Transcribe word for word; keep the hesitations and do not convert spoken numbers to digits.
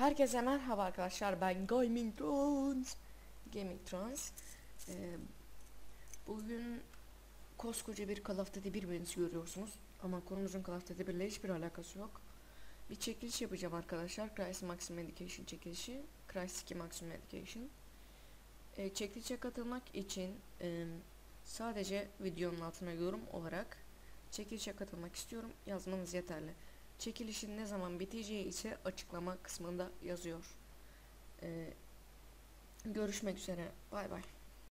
Herkese merhaba arkadaşlar, ben Gaming Trons. Gaming Trons. Ee, bugün koskoca bir Call of Duty bir bölümünü görüyorsunuz. Ama konumuzun Call of Duty bir ile hiçbir alakası yok. Bir çekiliş yapacağım arkadaşlar. Crysis Maximum Medication çekilişi. Crysis iki Maximum Medication. Ee, çekilişe katılmak için e, sadece videonun altına yorum olarak çekilişe katılmak istiyorum yazmanız yeterli. Çekilişin ne zaman biteceği ise açıklama kısmında yazıyor. Ee, görüşmek üzere. Bay bay.